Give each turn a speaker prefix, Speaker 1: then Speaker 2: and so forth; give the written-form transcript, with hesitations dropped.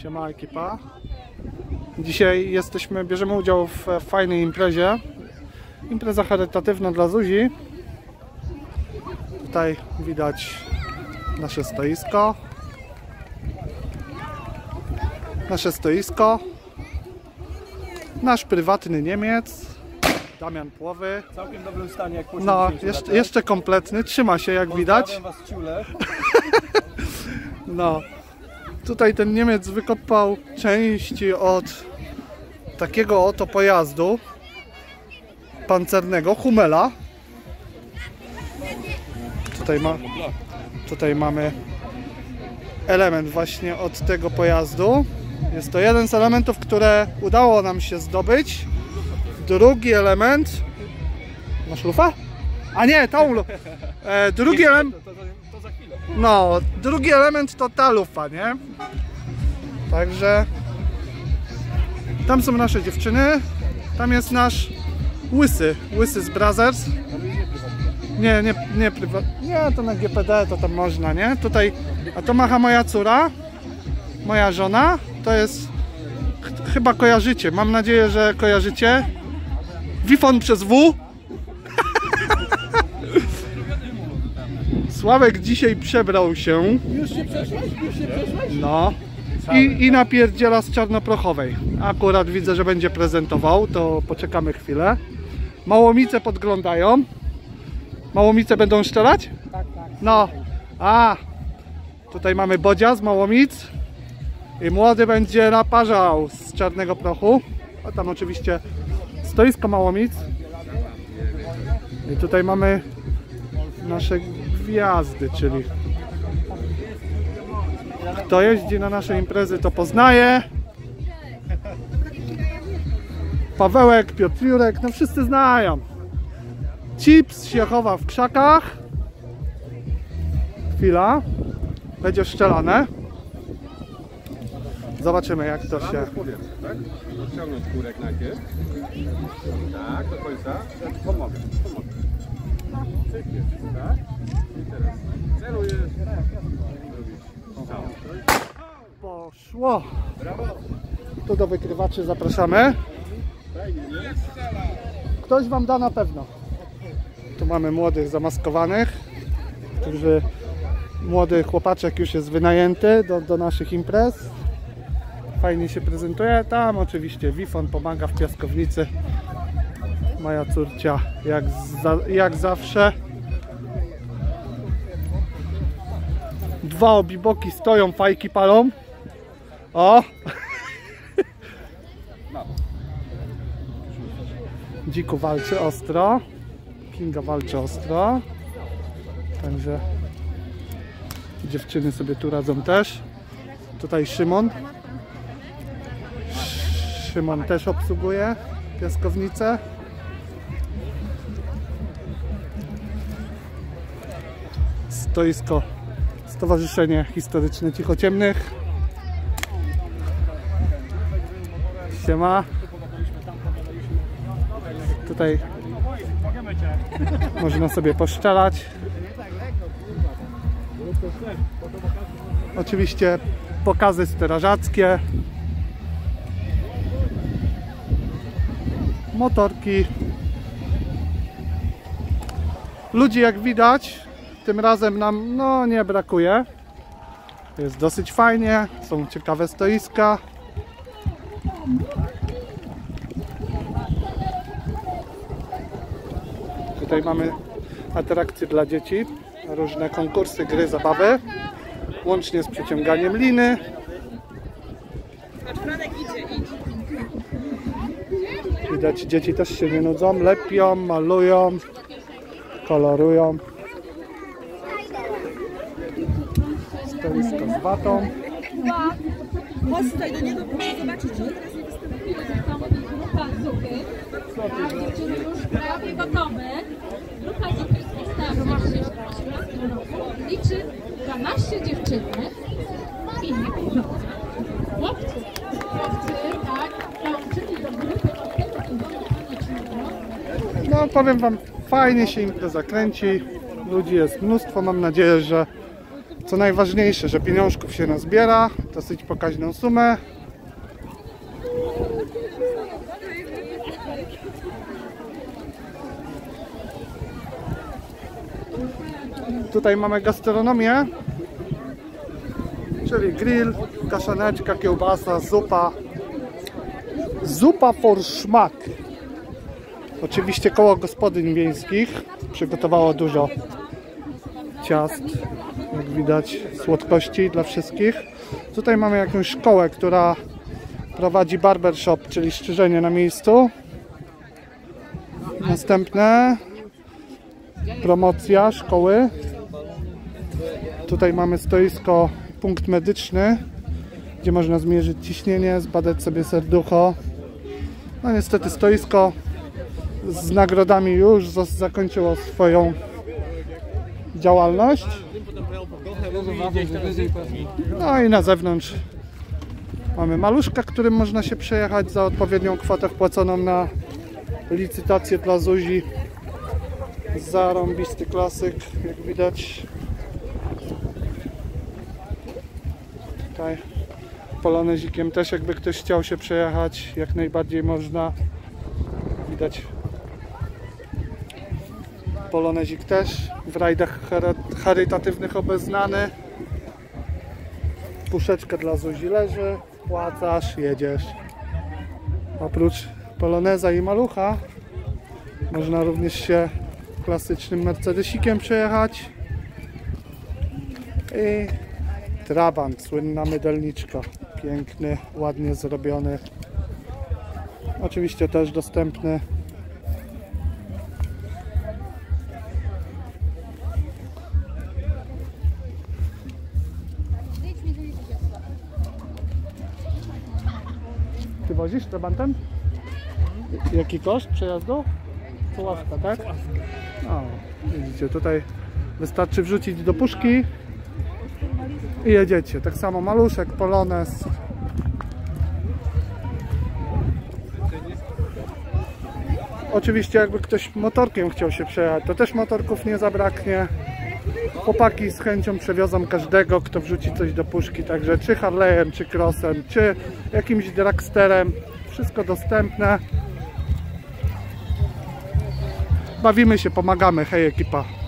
Speaker 1: Siema ekipa. Dzisiaj bierzemy udział w fajnej imprezie. Impreza charytatywna dla Zuzi. Tutaj widać nasze stoisko. Nasz prywatny Niemiec, Damian Płowy.
Speaker 2: W całkiem dobrym stanie, jak
Speaker 1: no, jeszcze kompletny, trzyma się jak widać.
Speaker 2: Was ciule.
Speaker 1: No, tutaj ten Niemiec wykopał części od takiego oto pojazdu pancernego, Hummela. Tutaj mamy element właśnie od tego pojazdu. Jest to jeden z elementów, które udało nam się zdobyć. Drugi element... Masz lufę? A nie, tą lufę. Drugi element...
Speaker 2: To za chwilę.
Speaker 1: No, drugi element to ta lufa, nie? Także... Tam są nasze dziewczyny. Tam jest nasz Łysy z Brothers. Nie, to na GPD to tam można, nie? Tutaj, a to macha moja córa, moja żona, to jest, chyba kojarzycie, mam nadzieję, że kojarzycie. Wifon przez W. Sławek dzisiaj przebrał się.
Speaker 2: Już się przeszłeś?
Speaker 1: No. I napierdziela z czarnoprochowej. Akurat widzę, że będzie prezentował, to poczekamy chwilę. Małomice podglądają. Małomice będą strzelać?
Speaker 2: Tak.
Speaker 1: No. Tutaj mamy Bodzia z Małomic. I młody będzie naparzał z czarnego prochu. A tam oczywiście stoisko Małomic. I tutaj mamy nasze gwiazdy, czyli kto jeździ na nasze imprezy, to poznaje. Pawełek, Piotr Jurek, no wszyscy znają. Chips się chowa w krzakach. Chwila. Będzie strzelane. Zobaczymy, jak to się...
Speaker 2: Tak? Rozciągnąć kurek najpierw. Tak, do końca. Pomogę. Tak? I teraz celujesz.
Speaker 1: Poszło. Tu do wykrywaczy zapraszamy. Ktoś wam da na pewno. Tu mamy młodych zamaskowanych, młody chłopaczek już jest wynajęty do naszych imprez. Fajnie się prezentuje. Tam oczywiście Wifon pomaga w piaskownicy. Moja córcia jak zawsze. Dwa obiboki stoją, fajki palą. O! Dziku walczy ostro. Kinga walczy ostro. Także dziewczyny sobie tu radzą też. Tutaj Szymon. Szymon też obsługuje piaskownicę. Stoisko Stowarzyszenie Historyczne Cichociemnych. Siema. Tutaj można sobie poszczelać. Oczywiście pokazy strażackie. Motorki. Ludzi jak widać tym razem nam nie brakuje. Jest dosyć fajnie. Są ciekawe stoiska. Tutaj mamy atrakcje dla dzieci, różne konkursy, gry, zabawy, łącznie z przeciąganiem liny. Widać, dzieci też się nie nudzą, lepią, malują, kolorują. Stoisko z watą.
Speaker 3: Chodź tutaj do niego, proszę zobaczyć, czy on teraz nie występuje. Grupa zupy. Tak, dziewczyny już prawie gotowe. Grupa zupy jest postawiona. Liczy 12 dziewczynek. I chłopcy, tak, dołączyli do grupy opieki słonecznego.
Speaker 1: No powiem wam, fajnie się impreza kręci. Ludzi jest mnóstwo, mam nadzieję, że Co najważniejsze, że pieniążków się nazbiera, dosyć pokaźną sumę. Tutaj mamy gastronomię, czyli grill, kaszaneczka, kiełbasa, zupa. Zupa for szmak. Oczywiście koło gospodyń wiejskich przygotowało dużo ciast, jak widać, słodkości dla wszystkich. Tutaj mamy jakąś szkołę, która prowadzi barbershop, czyli strzyżenie na miejscu. Następne promocja szkoły. Tutaj mamy stoisko, punkt medyczny, gdzie można zmierzyć ciśnienie, zbadać sobie serducho. No niestety stoisko z nagrodami już zakończyło swoją działalność. No i na zewnątrz mamy maluszka, którym można się przejechać za odpowiednią kwotę wpłaconą na licytację dla Zuzi. Zarąbisty klasyk, jak widać. Tutaj polonezikiem też, jakby ktoś chciał się przejechać, jak najbardziej można. Widać polonezik też w rajdach charytatywnych obeznany. Puszeczka dla Zuzi leży, wpłacasz, jedziesz. Oprócz poloneza i malucha można również się klasycznym Mercedesikiem przejechać. I Trabant, słynna mydelniczka. Piękny, ładnie zrobiony. Oczywiście też dostępny. Ty wozisz Trabantem? Jaki koszt przejazdu? Puławka, tak? O, widzicie, tutaj wystarczy wrzucić do puszki i jedziecie. Tak samo maluszek, polonez. Oczywiście jakby ktoś motorkiem chciał się przejechać, to też motorków nie zabraknie. Chłopaki z chęcią przewiozą każdego, kto wrzuci coś do puszki, także czy Harley'em, czy Crossem, czy jakimś dragsterem. Wszystko dostępne. Bawimy się, pomagamy. Hej ekipa.